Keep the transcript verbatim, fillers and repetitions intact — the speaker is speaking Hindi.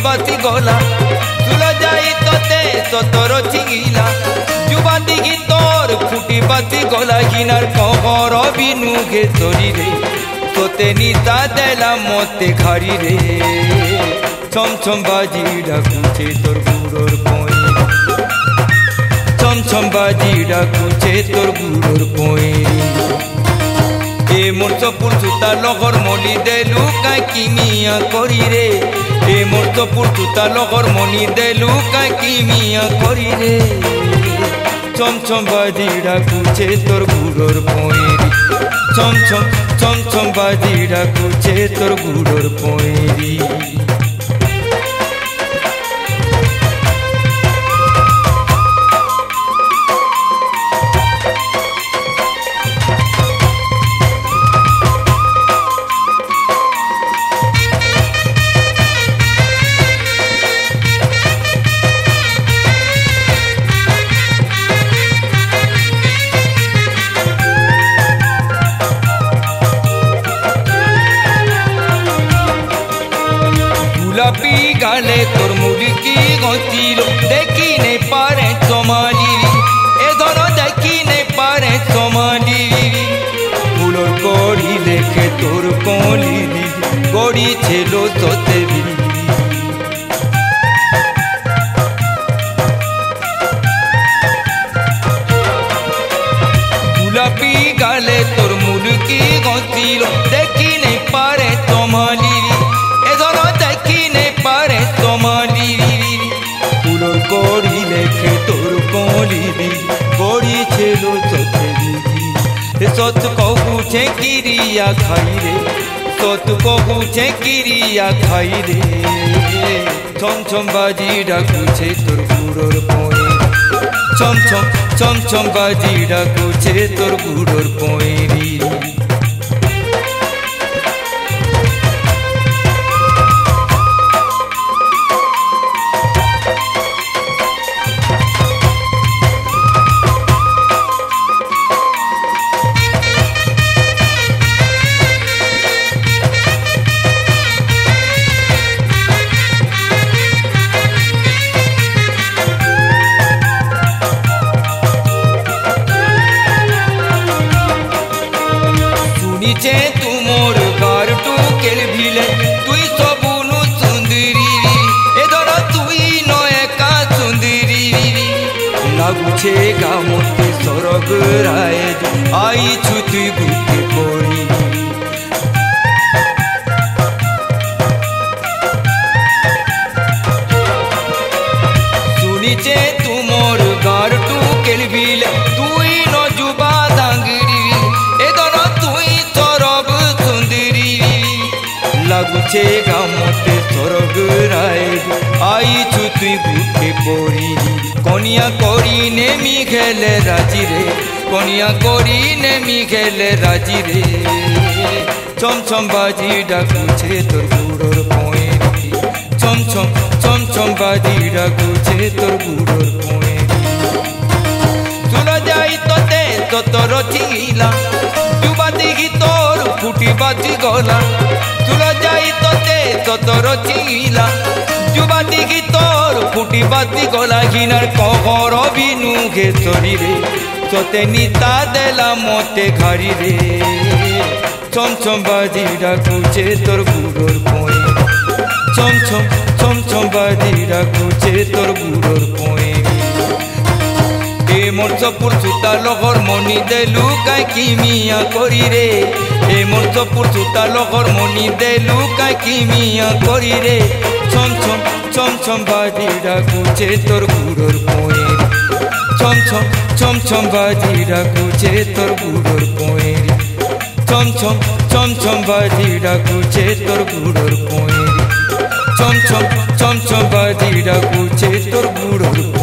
बाती गला तुला जाई तोते सतर चिंगिला जुबा दिगी तोर फुटी बाती गला किनार कहर बिनु गे तरी रे तोते निता देला मते घारी रे छम छम बाजी डाकुचे तोर गुरोर पोई छम छम बाजी डाकुचे तोर गुरोर पोई ए मोर चपुर सुता लगर मली देलु काई किमिया करी रे ए मोर चपुर सुता लगर मनी देलु काई किमिया करी रे छम छम बाजी डाकुचे तोर गुरोर पोई छम छम छम छम बाजी डाकुचे तोर गुरोर पोई पी गाले तोर मुर्गी गतिलो देखी नहीं पारे सोमाली ए धरो देखी नहीं पारे सोमाली फुलोर कोड़ी लेके तोर कोली गोड़ी छेलो सोते भी गुलाबी गाले तोर मुर्गी गतिलो देखी नहीं पारे सोमाली गोड़ी लेके तोर कोली गोड़ी छेलो सोते सत को पूछे किरिया खाई रे सत को पूछे किरिया खाई रे छम छम बाजी डाकुचे तोर गुरोर पोई छम छम छम छम बाजी डाकुचे तोर गुरोर पोई नीचे तू मोर गार टू केल भिले तुई सबुनु सुंदरी ए धर तुई न एका सुंदरी लागुछे गा मोते सरग राय आई छु तुई गुटे कोरी सुनीचे तू मोर गार टू केल भिले तुई न जुबा दांगरी लागुछे गा मोते सरग राय आई छु तुई गुटे कोरी कनिया कोरी नेमी खेले राजी रे कनिया कोरी नेमी खेले राजी रे छम छम बाजी डाकुचे तोर गुरोर पोई छम छम छम छम बाजी डाकुचे तोर गुरोर पोई तुला जाई तोते तोतर चिंगिला जुबा दिगी तोर फुटी बाजी गला तुला जाई तोते तोतर चिंगिला जुबा दिगी तोर फुटी बाती गला किनार कहर बिनु गे तरी रे तोते निता देला मते घारी रे छम छम बाजी डाकुचे तोर गुरोर पोई छम छम छम छम बाजी डाकुचे तोर गुरोर पोई ए मोर चपुर सुता लगर मनी देलु काई किमिया करी रे ए मोर चपुर सुता लगर मनी देलु काई किमिया करी रे छम छम छम छम बाजी डाकुचे तोर गुरोर पोई छम छम छम छम बाजी डाकुचे तोर गुरोर पोई छम छम छम छम बाजी डाकुचे तोर गुरोर पोई छम छम छम छम बाजी डाकुचे तोर गुरोर